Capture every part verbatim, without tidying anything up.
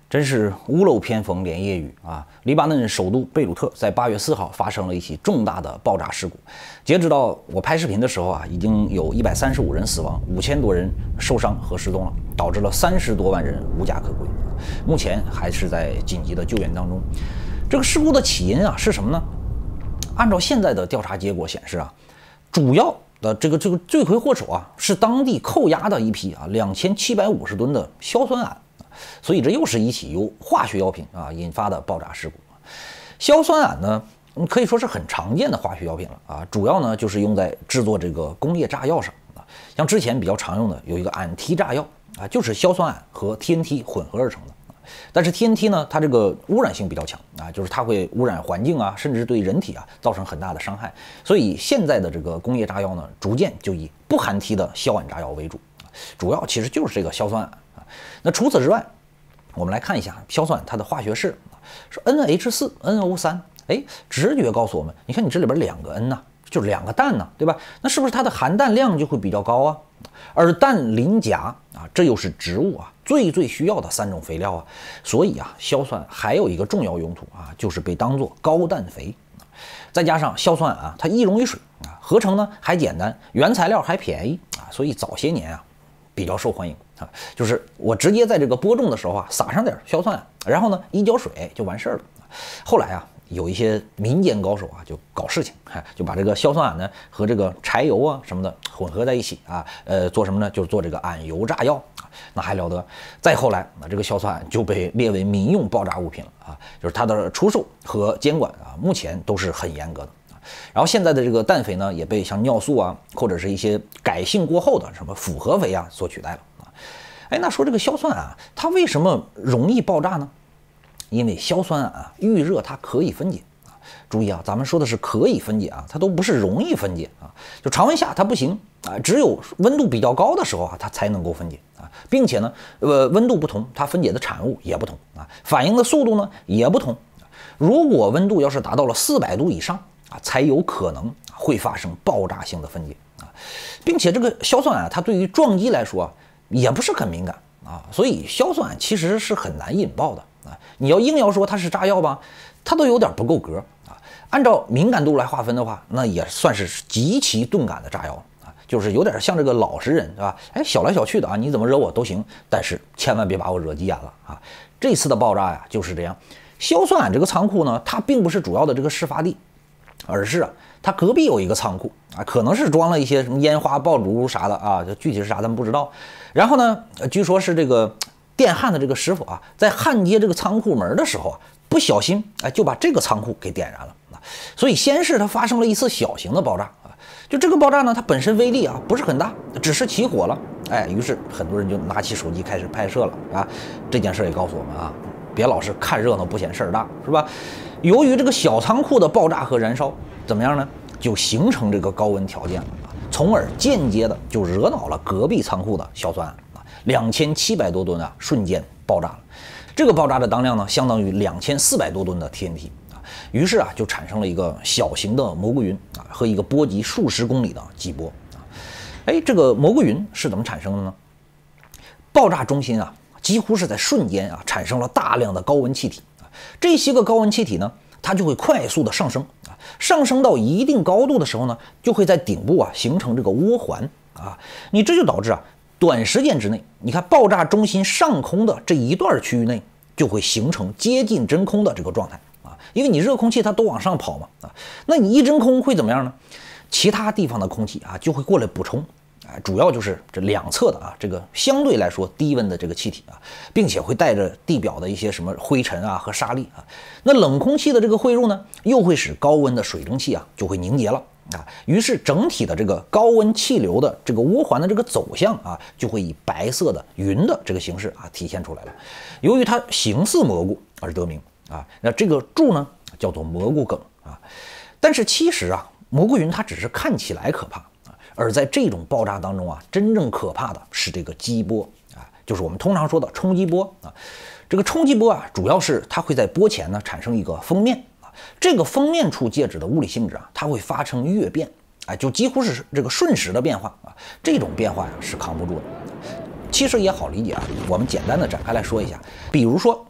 真是屋漏偏逢连夜雨啊！黎巴嫩首都贝鲁特在八月四号发生了一起重大的爆炸事故。截止到我拍视频的时候啊，已经有一百三十五人死亡，五千多人受伤和失踪了，导致了三十多万人无家可归。目前还是在紧急的救援当中。这个事故的起因啊是什么呢？按照现在的调查结果显示啊，主要的这个这个罪魁祸首啊是当地扣押的一批啊两千七百五十吨的硝酸铵。所以这又是一起由化学药品啊引发的爆炸事故。硝酸铵呢，可以说是很常见的化学药品了啊，主要呢就是用在制作这个工业炸药上啊。像之前比较常用的有一个氨提炸药啊，就是硝酸铵和 T N T 混合而成的。但是 T N T 呢，它这个污染性比较强啊，就是它会污染环境啊，甚至对人体啊造成很大的伤害。所以现在的这个工业炸药呢，逐渐就以不含提的硝铵炸药为主，主要其实就是这个硝酸铵。那除此之外，我们来看一下硝酸铵它的化学式是 N H 四 N O 三。哎，直觉告诉我们，你看你这里边两个 N 呐、啊，就是两个氮呐、啊，对吧？那是不是它的含氮量就会比较高啊？而氮磷钾啊，这又是植物啊最最需要的三种肥料啊。所以啊，硝酸还有一个重要用途啊，就是被当作高氮肥。再加上硝酸铵啊，它易溶于水啊，合成呢还简单，原材料还便宜啊，所以早些年啊比较受欢迎。啊，就是我直接在这个播种的时候啊，撒上点硝酸铵，然后呢一浇水就完事儿了。后来啊，有一些民间高手啊就搞事情，就把这个硝酸铵呢和这个柴油啊什么的混合在一起啊，呃，做什么呢？就是做这个铵油炸药啊，那还了得。再后来啊，这个硝酸铵就被列为民用爆炸物品了啊，就是它的出售和监管啊，目前都是很严格的。然后现在的这个氮肥呢，也被像尿素啊，或者是一些改性过后的什么复合肥啊所取代了。哎，那说这个硝酸铵它为什么容易爆炸呢？因为硝酸铵啊遇热它可以分解啊。注意啊，咱们说的是可以分解啊，它都不是容易分解啊。就常温下它不行啊，只有温度比较高的时候啊，它才能够分解啊，并且呢，呃，温度不同，它分解的产物也不同啊，反应的速度呢也不同。如果温度要是达到了四百度以上啊，才有可能会发生爆炸性的分解啊，并且这个硝酸铵它对于撞击来说啊，也不是很敏感啊，所以硝酸铵其实是很难引爆的啊。你要硬要说它是炸药吧，它都有点不够格啊。按照敏感度来划分的话，那也算是极其钝感的炸药啊，就是有点像这个老实人，对吧？哎，小来小去的啊，你怎么惹我都行，但是千万别把我惹急眼了啊。这次的爆炸呀就是这样，硝酸铵这个仓库呢，它并不是主要的这个事发地，而是啊。它隔壁有一个仓库啊，可能是装了一些什么烟花爆竹啥的啊，这具体是啥咱们不知道。然后呢，据说是这个电焊的这个师傅啊，在焊接这个仓库门的时候啊，不小心哎就把这个仓库给点燃了啊。所以先是它发生了一次小型的爆炸啊，就这个爆炸呢，它本身威力啊不是很大，只是起火了，哎，于是很多人就拿起手机开始拍摄了啊。这件事也告诉我们啊，别老是看热闹不嫌事儿大，是吧？由于这个小仓库的爆炸和燃烧，怎么样呢？就形成这个高温条件了啊，从而间接的就惹恼了隔壁仓库的硝酸铵啊，两千七百多吨啊，瞬间爆炸了。这个爆炸的当量呢，相当于两千四百多吨的 T N T 啊，于是啊，就产生了一个小型的蘑菇云啊和一个波及数十公里的激波啊。哎，这个蘑菇云是怎么产生的呢？爆炸中心啊，几乎是在瞬间啊，产生了大量的高温气体啊，这些个高温气体呢，它就会快速的上升啊，上升到一定高度的时候呢，就会在顶部啊形成这个涡环啊，你这就导致啊，短时间之内，你看爆炸中心上空的这一段区域内就会形成接近真空的这个状态啊，因为你热空气它都往上跑嘛啊，那你一真空会怎么样呢？其他地方的空气啊就会过来补充。主要就是这两侧的啊，这个相对来说低温的这个气体啊，并且会带着地表的一些什么灰尘啊和沙粒啊。那冷空气的这个汇入呢，又会使高温的水蒸气啊就会凝结了啊。于是整体的这个高温气流的这个涡环的这个走向啊，就会以白色的云的这个形式啊体现出来了。由于它形似蘑菇而得名啊，那这个柱呢叫做蘑菇梗啊。但是其实啊，蘑菇云它只是看起来可怕。而在这种爆炸当中啊，真正可怕的是这个激波啊，就是我们通常说的冲击波啊。这个冲击波啊，主要是它会在波前呢产生一个锋面啊，这个锋面处介质的物理性质啊，它会发生跃变，哎，就几乎是这个瞬时的变化啊。这种变化呀是扛不住的。其实也好理解啊，我们简单的展开来说一下。比如说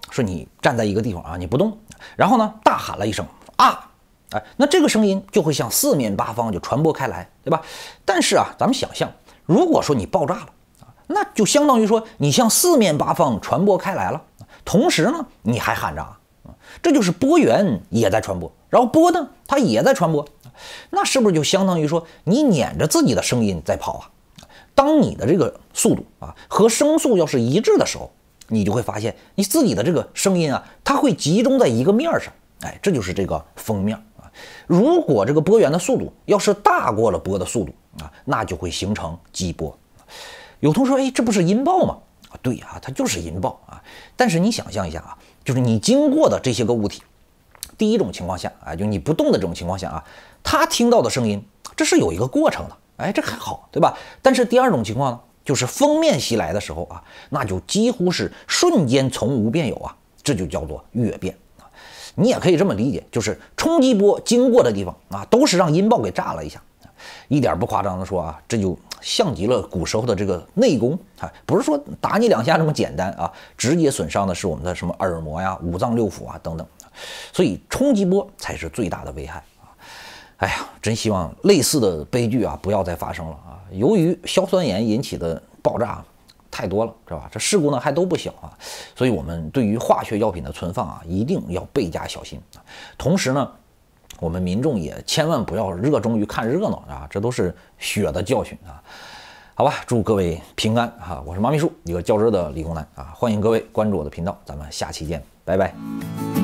说你站在一个地方啊，你不动，然后呢大喊了一声啊，哎，那这个声音就会向四面八方就传播开来，对吧？但是啊，咱们想象，如果说你爆炸了啊，那就相当于说你向四面八方传播开来了，同时呢你还喊着啊，这就是波源也在传播，然后波呢它也在传播，那是不是就相当于说你撵着自己的声音在跑啊？当你的这个速度啊和声速要是一致的时候，你就会发现你自己的这个声音啊，它会集中在一个面上，哎，这就是这个风面啊。如果这个波源的速度要是大过了波的速度啊，那就会形成激波。有同学说，哎，这不是音爆吗？啊，对啊，它就是音爆啊。但是你想象一下啊，就是你经过的这些个物体，第一种情况下啊，就你不动的这种情况下啊，它听到的声音，这是有一个过程的。哎，这还好，对吧？但是第二种情况呢，就是锋面袭来的时候啊，那就几乎是瞬间从无变有啊，这就叫做跃变啊。你也可以这么理解，就是冲击波经过的地方啊，都是让音爆给炸了一下，一点不夸张的说啊，这就像极了古时候的这个内功啊，不是说打你两下这么简单啊，直接损伤的是我们的什么耳膜呀、五脏六腑啊等等，所以冲击波才是最大的危害。哎呀，真希望类似的悲剧啊不要再发生了啊！由于硝酸盐引起的爆炸太多了，是吧？这事故呢还都不小啊，所以我们对于化学药品的存放啊，一定要倍加小心啊。同时呢，我们民众也千万不要热衷于看热闹啊，这都是血的教训啊。好吧，祝各位平安啊！我是马秘书，一个较真的理工男啊，欢迎各位关注我的频道，咱们下期见，拜拜。